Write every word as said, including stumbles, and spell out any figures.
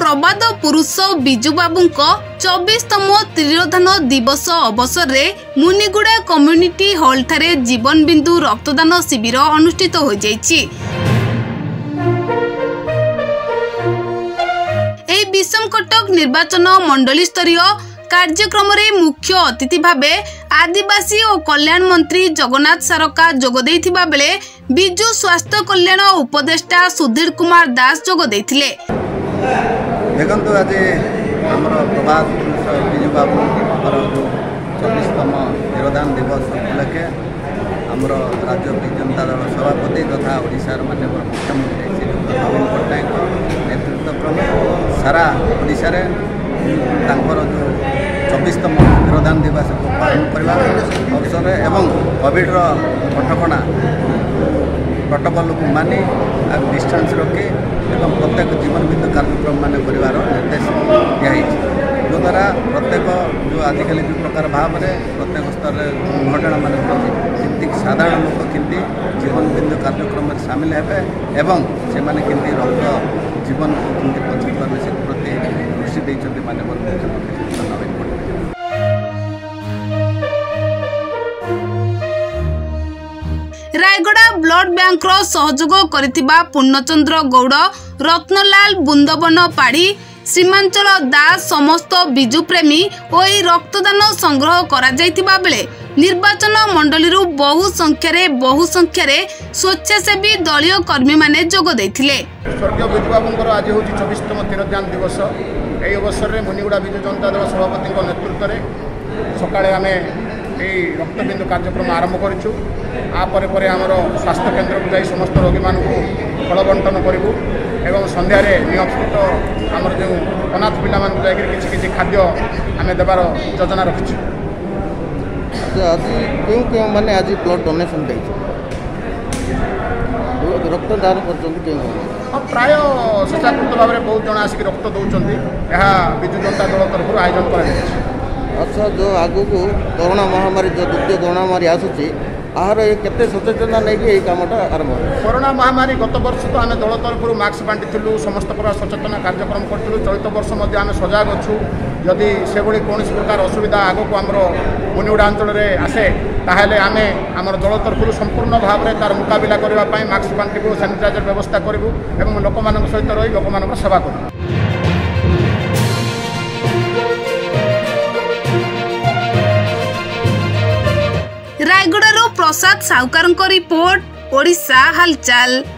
प्रबाद पुरुष बिजु बाबू चौबीसतम तिरोधान दिवस अवसर में मुनिगुड़ा कम्युनिटी हॉल ठारे जीवन बिंदु रक्तदान शिविर अनुष्ठित हो जाइछि। एही विषम कटक निर्वाचन मंडली स्तरीय कार्यक्रम रे मुख्य अतिथि भावे आदिवासी और कल्याण मंत्री जगन्नाथ सारका जोग देथिबा बेले बिजु स्वास्थ्य कल्याण उपदेष्टा सुधीर कुमार दास जोग देथिले। देखंतु आज हमर प्रभात बिजु बाबू चौबीसतम तिरोधान दिवस उपलक्षे हमर राज्य जनता दल सभापति तथा ओडिशार माननीय मुख्यमंत्री श्री डॉक्टर नवीन पट्टनायक नेतृत्व क्रमे सारा ओडिशा रे तांकर जो चौबीसतम तिरोधान दिवस को पालन करने अवसर एवं कोविड कटकणा प्रोटोकॉल को मानि डिस्टेंस रखी एवं प्रत्येक जीवन बिंदु कार्यक्रम मान कर निर्देश दिखाई जो द्वारा प्रत्येक जो आजिकल जो प्रकार भाव में प्रत्येक स्तर दुर्घटना मान होती साधारण लोक केमती जीवन बिंदु कार्यक्रम में सामिल हेबे एवं से माने केमती रक्त जीवन को केमती बचाई पारे से प्रति दृष्टि देइछन्ति माननीय मुख्यमंत्री नवीन पट्टनायक। रायगड़ा ब्लड बैंक रो सहयोग करथिबा पूर्णचंद्र गौड़ रत्नलाल बुंदवन पाड़ी श्रीमांचल दास समस्त बिजु प्रेमी और रक्तदान संग्रह करा जायतिबा बेले निर्वाचन मंडली रु बहु संख्यारे बहु संख्यारे स्वेच्छासेवी दलीय कर्मी माने जोग देथिले। स्वर्गीय बिजु बाबूंकर आज होची चौबीसतम तिरोधान दिवस। एही अवसर रे मुनिगुड़ा बिजु जनता दल सभापति नेतृत्व रे सकाळे आमे एही रक्तबिंदु कार्यक्रम आरंभ करिछु। आ परे परे हमर स्वास्थ्य केंद्र को जाई समस्त रोगी मान को फल बंटन करिवु एवं संध्या रे नियमित हमर जो अनाथ पिला मान जाई किछि किछि खाद्य आमे देबार योजना रखिछु। आज क्यों क्यों माने आज ब्लड डोनेशन देइछ रक्तदान करछन क्यों प्राय स्वेच्छाकृत भाव में बहुत जन आसिक रक्त दौरान यह बिजु जनता दल तरफ आयोजन कर। अच्छा जो आगु को कोरोना महामारी जो द्वितीय कोरोना महामारी आसूची आहार केते सचेतना नहीं कि कामटा आरंभ कोरोना महामारी गत वर्ष तो आम दल तरफ मास्क बांटी समस्त प्रकार सचेतना कार्यक्रम करूँ। चलित वर्ष आम सजग अच्छु जदि से कौन प्रकार असुविधा आग को आमर मुनिगुड़ा अंचल में आसे ताहले आमे आमर दल तरफ संपूर्ण भाव में तार मुकाबिला करने मास्क बांटू सानिटाइजर व्यवस्था करूँ और लोक सहित रही लोक सेवा करूँ। रायगड़ा रो प्रसाद साउकार रिपोर्ट ओडिशा हालचाल।